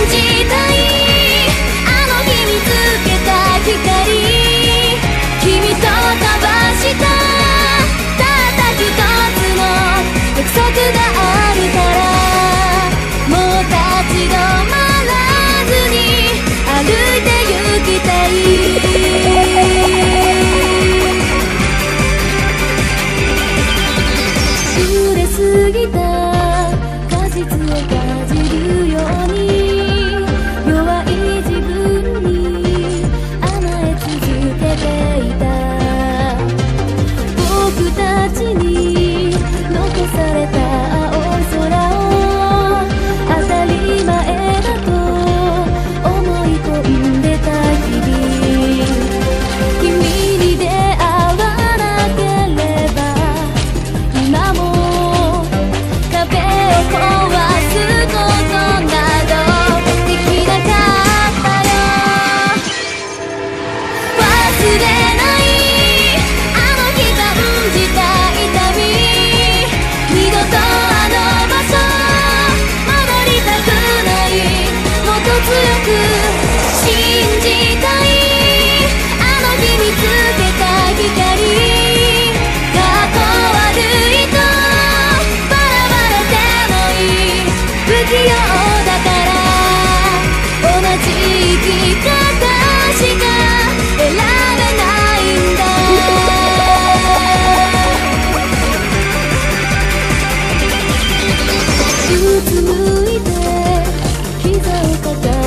じたいあの日見つけた光君と交わしたたった一つの約束があるからもう立ち止まらずに歩いて行きたい触れすぎた果実をかじるように弱い自分に甘え続けていた僕たちに残された青い空を当たり前だと思い込んでた日々君に出会わなければ今も壁を壊すことなどできなかったよ忘れないあの日感じた痛み二度とあの場所戻りたくないもっと強く信じたいあの日見つけた光かっこ悪いと笑われてもいい不器用だから同じ生き方しか選べないんだうつむいて膝を抱